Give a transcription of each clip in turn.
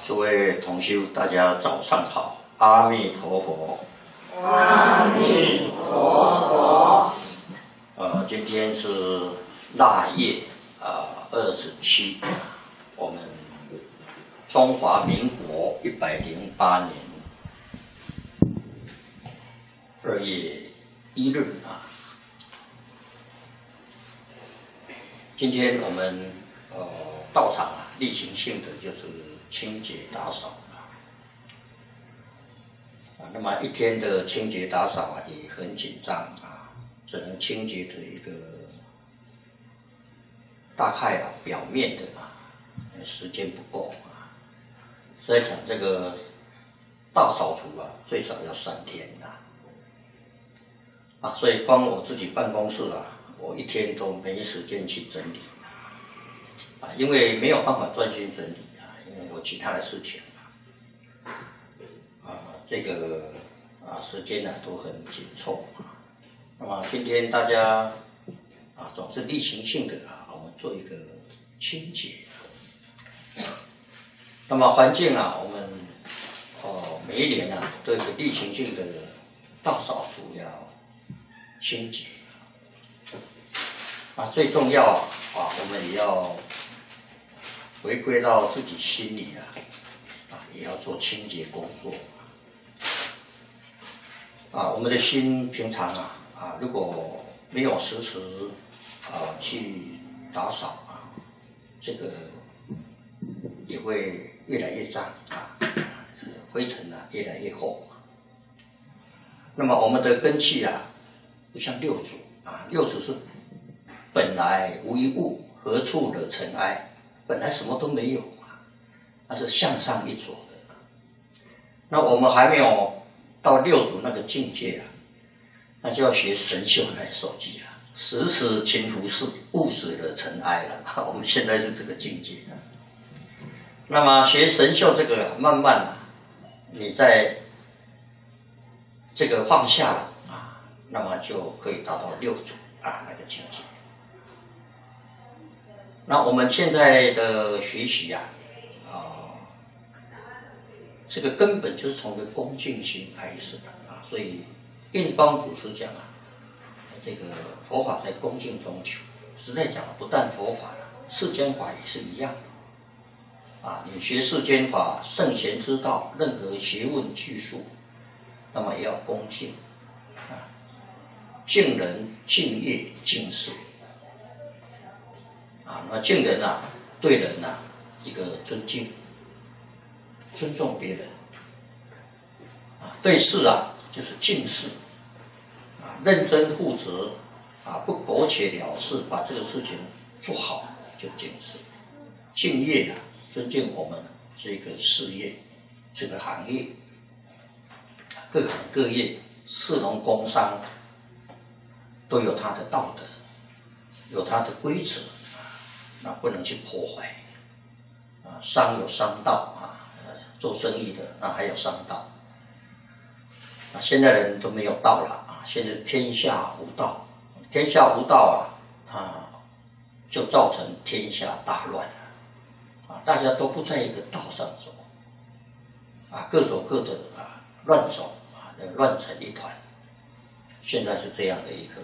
诸位同修，大家早上好，阿弥陀佛。 阿弥陀佛。 今天是腊月27，我们中华民国108年2月1日啊。今天我们道场例行性的就是清洁打扫那么一天的清洁打扫也很紧张只能清洁的一个大概表面的时间不够所以讲这个大扫除最少要3天所以光我自己办公室我一天都没时间去整理因为没有办法专心整理因为有其他的事情这个时间都很紧凑那么今天大家总是例行性的我们做一个清洁那么环境我们每一年都有一个例行性的大扫除要清洁最重要我们也要回归到自己心里也要做清洁工作我们的心平常如果没有时时去打扫这个也会越来越脏灰尘越来越厚那么我们的根器不像六祖六祖是本来无一物，何处惹尘埃，本来什么都没有它是向上一着的那我们还没有到六祖那个境界那就要学神秀来受记了，时时勤拂拭，勿使惹尘埃了我们现在是这个境界那么学神秀这个慢慢你在这个放下了那么就可以达到六祖那个境界那我们现在的学习这个根本就是从个恭敬心开始所以印光祖师讲这个佛法在恭敬中求实在讲不但佛法世间法也是一样的你学世间法圣贤之道任何学问技术那么也要恭敬敬人敬业敬事那么敬人对人一个尊敬尊重别人对事就是敬事认真负责不苟且了事把这个事情做好就敬事敬业尊敬我们这个事业这个行业各行各业士农工商都有它的道德有它的规则那不能去破坏商有商道做生意的那还有商道现在人都没有道了现在天下无道天下无道就造成天下大乱大家都不在一个道上走各走各的乱走乱成一团现在是这样的一个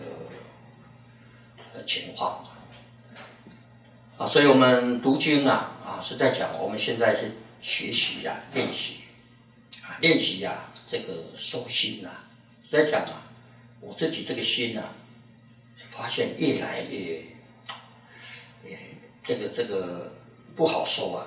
情况所以我们读经是在讲我们现在是学习练习练习这个收心是在讲我自己这个心发现越来越这个不好收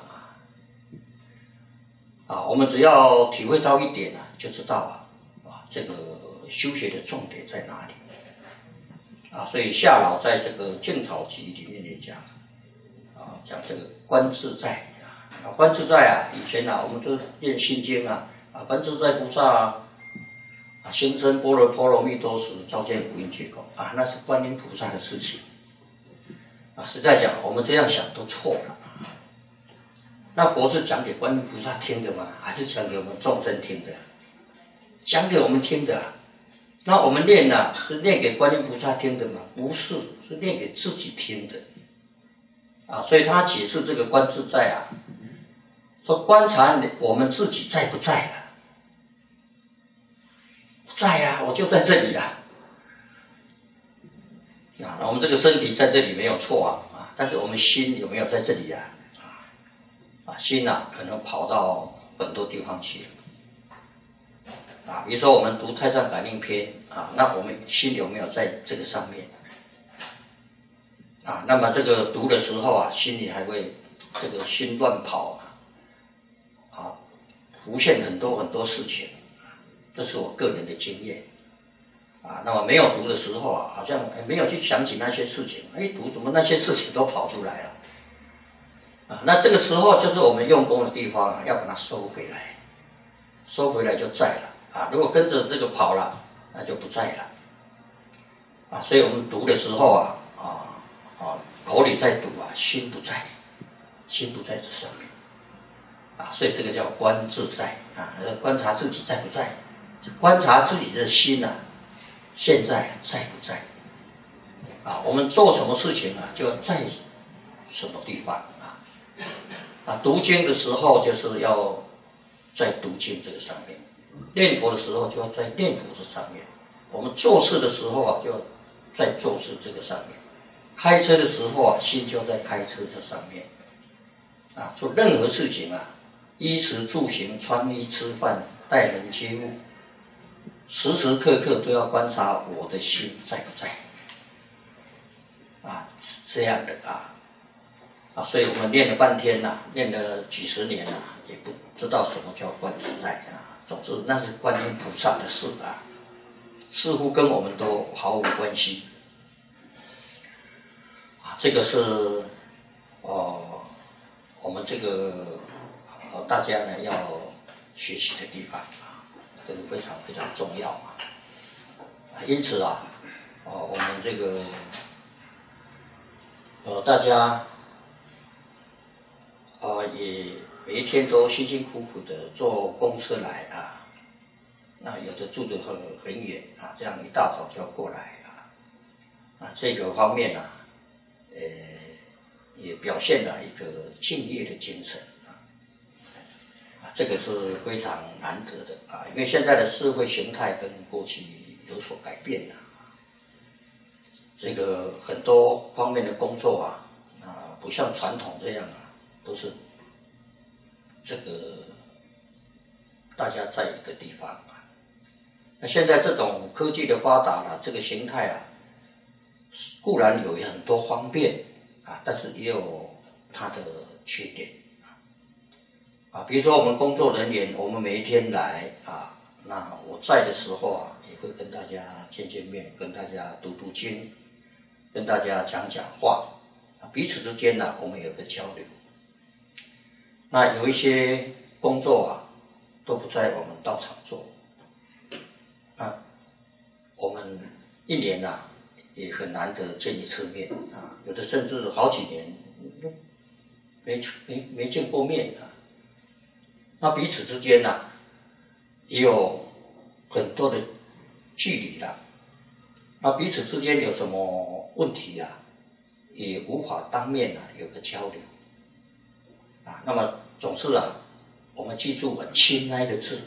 我们只要体会到一点就知道这个修学的重点在哪里所以夏老在这个净草集里面也讲讲这个观自在观自在以前我们就念心经观自在菩萨心生般若波罗蜜多时，照见五蕴皆空那是观音菩萨的事情实在讲我们这样想都错了那佛是讲给观音菩萨听的吗？还是讲给我们众生听的？讲给我们听的那我们念是念给观音菩萨听的吗？不是，是念给自己听的所以他解释这个观自在说观察我们自己在不在了？在呀，我就在这里呀。啊，我们这个身体在这里没有错啊，但是我们心有没有在这里呀？心可能跑到很多地方去了。比如说我们读《太上感应篇》那我们心有没有在这个上面？那么这个读的时候心里还会这个心乱跑浮现很多很多事情这是我个人的经验那么没有读的时候好像没有去想起那些事情，读怎么那些事情都跑出来了那这个时候就是我们用功的地方要把它收回来，收回来就在了如果跟着这个跑了，那就不在了所以我们读的时候口里在读心不在，心不在这上面所以这个叫观自在观察自己在不在，观察自己的心现在在不在我们做什么事情就在什么地方读经的时候就是要在读经这个上面，念佛的时候就要在念佛这上面，我们做事的时候就在做事这个上面，开车的时候心就在开车这上面做任何事情衣食住行穿衣吃饭待人接物，时时刻刻都要观察我的心在不在是这样的所以我们练了半天练了几十年也不知道什么叫观自在总之那是观音菩萨的事似乎跟我们都毫无关系这个是我们这个大家呢要学习的地方这个非常非常重要因此我们这个大家也每一天都辛辛苦苦的坐公车来那有的住得很远这样一大早就要过来这个方面也表现了一个敬业的精神这个是非常难得的因为现在的社会形态跟过去有所改变了这个很多方面的工作不像传统这样都是这个大家在一个地方那现在这种科技的发达这个形态固然有很多方便但是也有它的缺点比如说我们工作人员，我们每一天来那我在的时候也会跟大家见见面，跟大家读读经，跟大家讲讲话彼此之间我们有个交流。那有一些工作都不在我们道场做我们一年也很难得见一次面有的甚至好几年没见过面那彼此之间也有很多的距离那彼此之间有什么问题也无法当面有个交流那么总是我们记住亲爱的字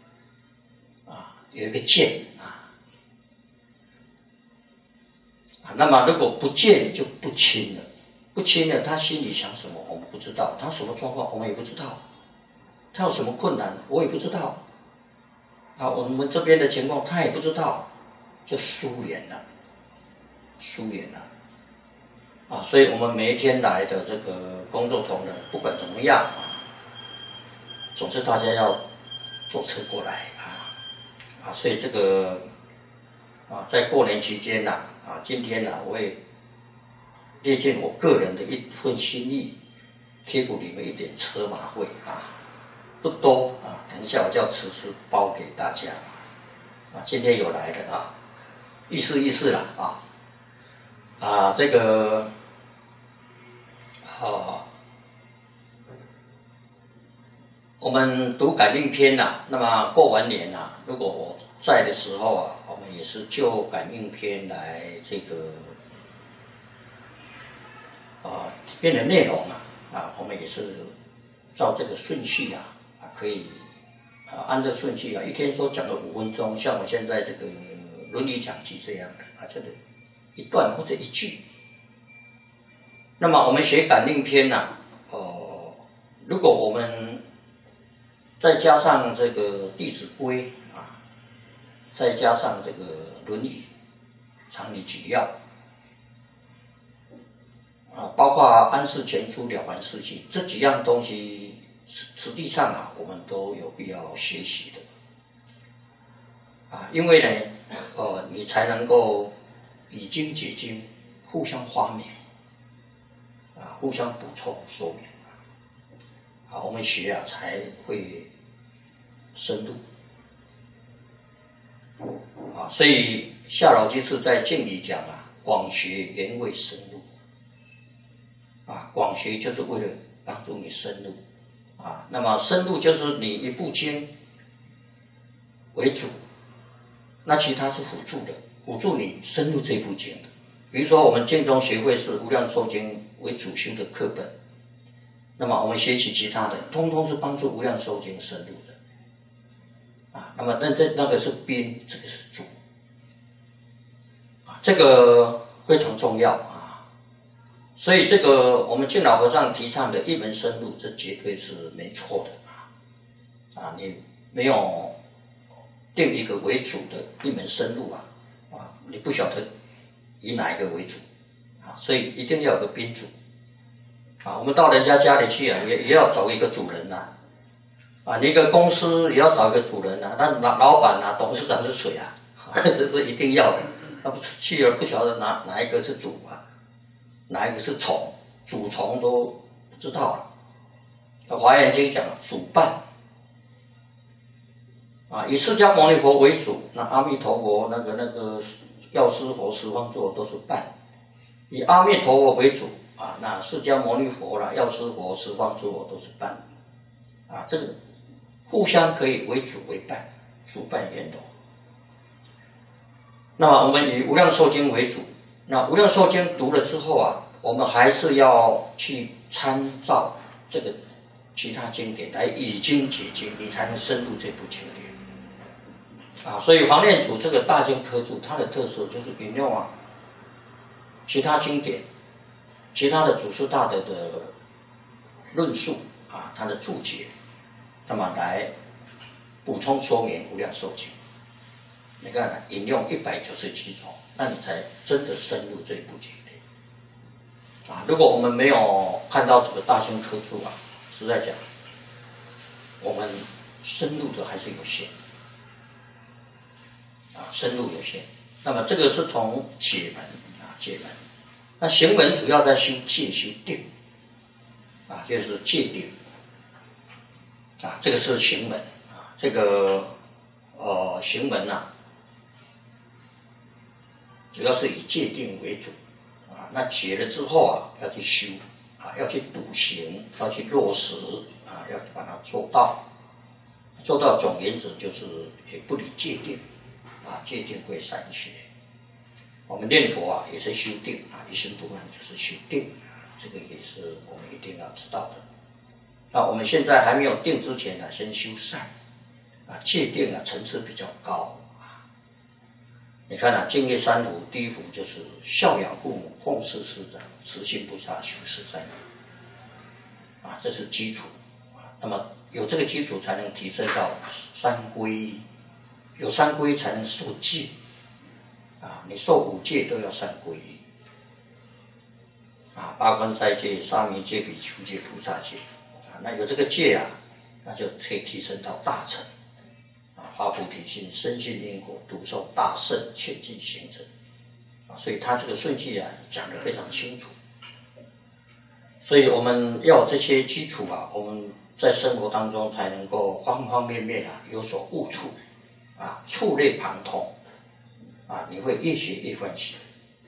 有一个见那么如果不见就不亲了，不亲了他心里想什么我们不知道，他什么状况我们也不知道，他有什么困难我也不知道我们这边的情况他也不知道，就疏远了所以我们每一天来的这个工作同仁不管怎么样总之大家要坐车过来所以这个在过年期间今天我也列尽我个人的一份心意，贴补你们一点车马费不多等一下我叫迟迟包给大家今天有来的意思了这个我们读感应篇那么过完年如果我在的时候我们也是就感应篇来这个里面的内容我们也是照这个顺序可以按这个顺序一天说讲个5分钟，像我现在这个伦理讲集这样的这个一段或者一句。那么我们学感应篇如果我们再加上这个《弟子规》再加上这个《论语》常理举要包括安世全书、了凡四训这几样东西，实际上我们都有必要学习的因为呢你才能够以经解经，互相发明互相补充说明我们学才会深入所以夏老居士在敬里讲广学原为深入广学就是为了帮助你深入那么深入就是你一部经为主，那其他是辅助的，辅助你深入这部经的。比如说我们建中学会是无量寿经为主修的课本，那么我们学习其他的通通是帮助无量寿经深入的那么那个是宾，这个是主这个非常重要所以这个我们净老和尚提倡的一门深入，这绝对是没错的你没有定一个为主的一门深入你不晓得以哪一个为主所以一定要有个宾主我们到人家家里去也要找一个主人你一个公司也要找一个主人那老板董事长是谁这是一定要的，那不是去了不晓得哪一个是主哪一个是从，主从都不知道了。华严经讲主伴以释迦牟尼佛为主，那阿弥陀佛那个药师佛、十方座都是伴。以阿弥陀佛为主那释迦牟尼佛啦、药师佛、十方诸佛都是伴这个互相可以为主为伴，主伴圆融。那么我们以无量寿经为主，那无量寿经读了之后我们还是要去参照这个其他经典来以经解经，你才能深入这部经典所以黄念祖这个大经科注，它的特色就是引用其他经典、其他的祖师大德的论述他的注解，那么来补充说明无量寿经。你看引用197种，那你才真的深入这部经典如果我们没有看到这个大经科注实在讲我们深入的还是有限深入有限。那么这个是从解门解门，那行门主要在修戒修定就是戒定这个是行门这个行门主要是以戒定为主那解了之后要去修要去笃行，要去落实要把它做到总原则就是也不离戒定戒定会善学。我们念佛也是修定一心不乱就是修定这个也是我们一定要知道的。那我们现在还没有定之前先修善戒定层次比较高你看净业三福，第一福就是孝养父母，奉事师长，慈心不杀，修持善业这是基础那么有这个基础才能提升到三皈，有三皈才能受戒你受5戒都要三皈依八关斋戒、沙弥戒、比丘戒、菩萨戒那有这个戒那就可以提升到大乘发菩提心，深信因果，笃受大圣，切记行者所以他这个顺序讲得非常清楚。所以我们要有这些基础我们在生活当中才能够方方面面有所悟处触类旁通你会越学越欢喜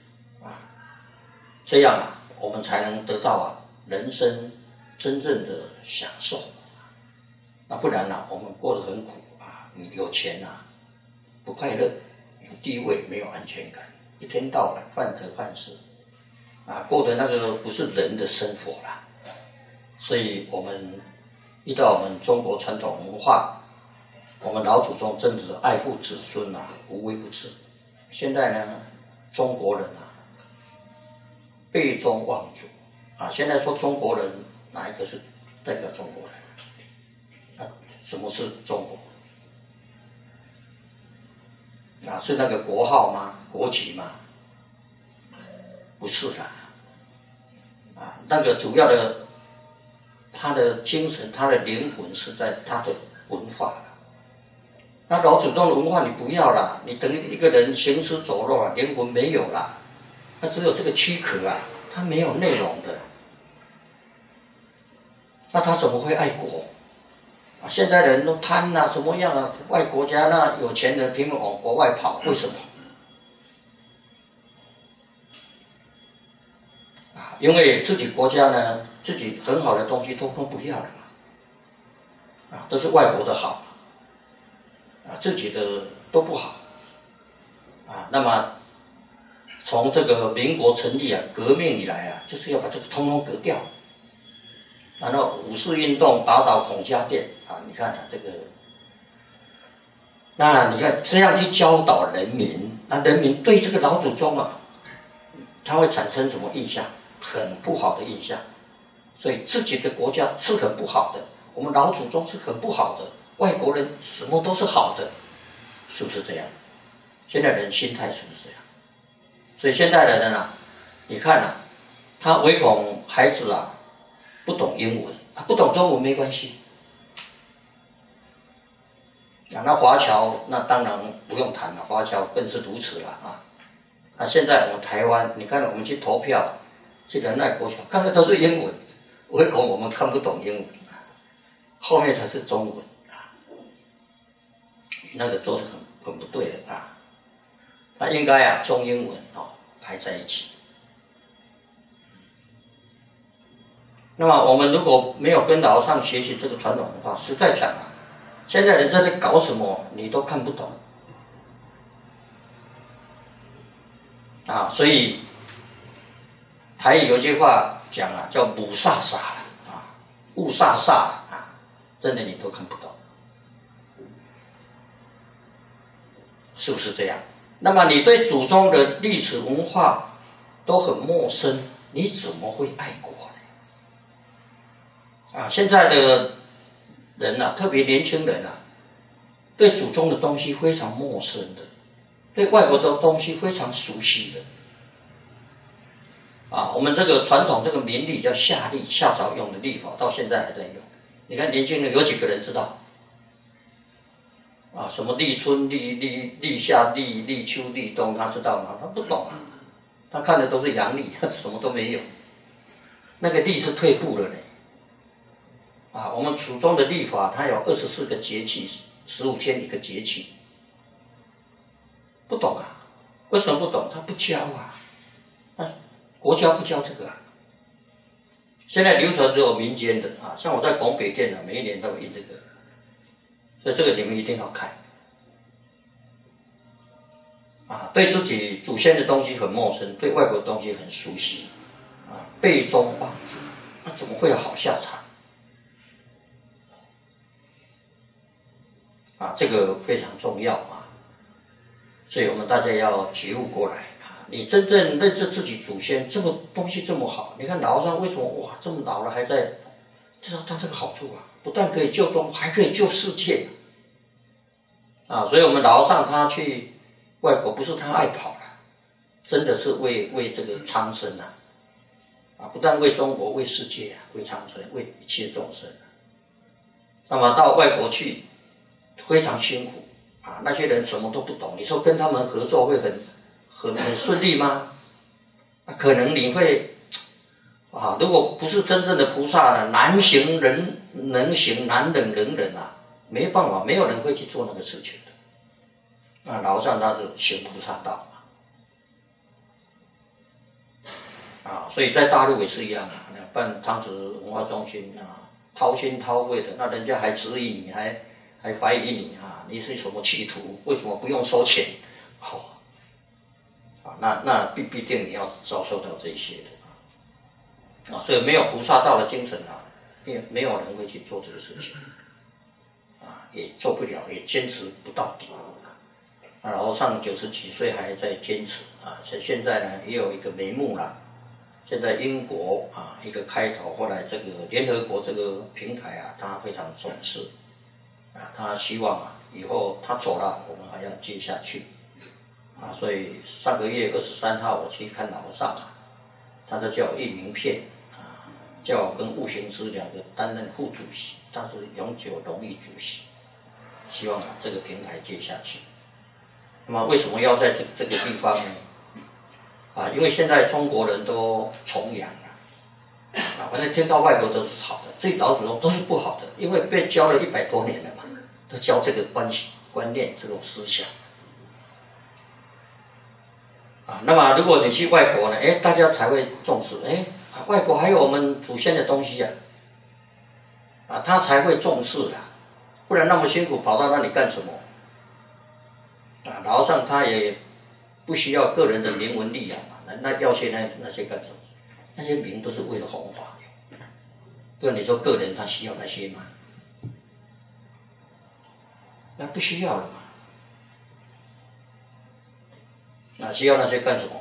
这样我们才能得到人生真正的享受那不然我们过得很苦你有钱不快乐，有地位没有安全感，一天到晚患得患失过的那个不是人的生活啦。所以我们遇到我们中国传统文化，我们老祖宗真的是爱护子孙啊，无微不至。现在呢，中国人啊，背宗忘祖啊。现在说中国人哪一个是代表中国人？啊，什么是中国？啊，是那个国号吗？国籍吗？不是啦。啊，那个主要的，他的精神、他的灵魂是在他的文化了。那老祖宗的文化你不要啦，你等于一个人行尸走肉了，灵魂没有啦，他只有这个躯壳啊，他没有内容的。那他怎么会爱国？啊，现在人都贪啊，什么样啊？外国家那有钱人拼命往国外跑，为什么？啊，因为自己国家呢，自己很好的东西都不要了嘛，啊，都是外国的好，啊，自己的都不好，啊，那么从这个民国成立啊，革命以来啊，就是要把这个通通革掉。然后五四运动打倒孔家店啊，你看啊这个，那你看这样去教导人民，那人民对这个老祖宗啊，他会产生什么印象？很不好的印象。所以自己的国家是很不好的，我们老祖宗是很不好的，外国人什么都是好的，是不是这样？现在人心态是不是这样？所以现在的人啊，你看啊，他唯恐孩子啊不懂英文啊，不懂中文没关系啊。那华侨那当然不用谈了，华侨更是如此了啊。啊，现在我们台湾，你看我们去投票，去仁爱国小，看的都是英文，唯恐我们看不懂英文啊，后面才是中文啊，那个做的很不对的啊。那应该啊中英文排在一起。那么我们如果没有跟老上学习这个传统文化，实在讲啊，现在人在搞什么你都看不懂啊。所以台语有一句话讲啊，叫母煞煞了啊，雾煞煞了啊，真的你都看不懂，是不是这样？那么你对祖宗的历史文化都很陌生，你怎么会爱国呢？啊，现在的人啊，特别年轻人啊，对祖宗的东西非常陌生的，对外国的东西非常熟悉的。啊，我们这个传统这个民历叫夏历，夏朝用的历法，到现在还在用。你看年轻人有几个人知道？啊，什么立春、立夏、立秋、立冬，他知道吗？他不懂啊，他看的都是阳历，什么都没有。那个历是退步了嘞。啊，我们祖宗的历法，它有24个节气，15天一个节气。不懂啊？为什么不懂？他不教啊。那国家不教这个啊。现在流传只有民间的啊，像我在拱北店啊，每一年都有印这个。所以这个你们一定要看，啊，对自己祖先的东西很陌生，对外国的东西很熟悉，啊，背宗忘祖，那怎么会有好下场？啊，这个非常重要啊，所以我们大家要觉悟过来啊！你真正认识自己祖先，这个东西这么好，你看老和尚为什么哇这么老了还在？知道他这个好处啊，不但可以救中，还可以救世界啊！所以我们老和尚他去外国，不是他爱跑了，真的是为这个苍生啊！不但为中国，为世界啊，为苍生，为一切众生啊。那么到外国去，非常辛苦啊！那些人什么都不懂，你说跟他们合作会很顺利吗？可能你会。啊，如果不是真正的菩萨呢，难行人能行，难忍人忍啊，没办法，没有人会去做那个事情的。啊，老和尚他是行菩萨道啊，所以在大陆也是一样啊，办汤池文化中心啊，掏心掏肺的，那人家还质疑你，还怀疑你啊，你是什么企图？为什么不用收钱？好，啊，那必定你要遭受到这些的。啊，所以没有菩萨道的精神啊， 没有人会去做这个事情，也做不了，也坚持不到底然后上90几岁还在坚持现在呢也有一个眉目了。现在英国一个开头，后来这个联合国这个平台他非常重视他希望以后他走了，我们还要接下去所以上个月23号我去看楼上他就叫我印名片叫我跟悟行之两个担任副主席，他是永久荣誉主席，希望这个平台接下去。那么为什么要在这个地方呢？因为现在中国人都崇洋了反正听到外国都是好的，自己老祖宗都是不好的，因为被教了100多年了嘛，都教这个观念这种思想那么如果你去外国呢，大家才会重视，外国还有我们祖先的东西他才会重视不然那么辛苦跑到那里干什么然后上他也不需要个人的名闻利养那要些那些干什么？那些名都是为了弘法不然你说个人他需要那些吗？那不需要了嘛需要那些干什么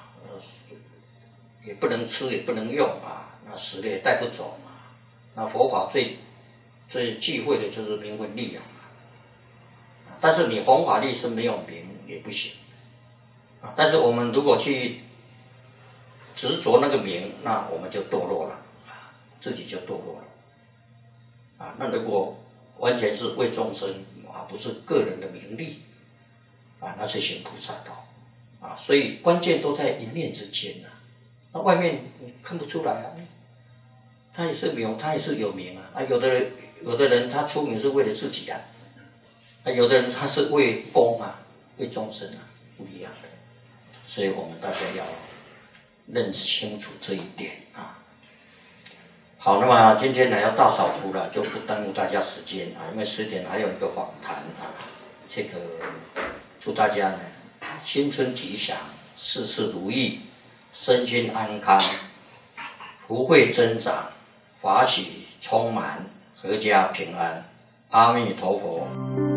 也不能吃也不能用那死了也带不走那佛法最忌讳的就是名闻利养但是你弘法利生没有名也不行但是我们如果去执着那个名，那我们就堕落了自己就堕落了那如果完全是为众生不是个人的名利那是行菩萨道所以关键都在一念之间那外面你看不出来他也是名，他也是有名有的人他出名是为了自己有的人他是为公为众生不一样的，所以我们大家要认清楚这一点好，那么今天呢要大扫除了，就不耽误大家时间因为10点还有一个访谈这个祝大家呢新春吉祥，事事如意，身心安康，福慧增长，法喜充满，阖家平安。阿弥陀佛。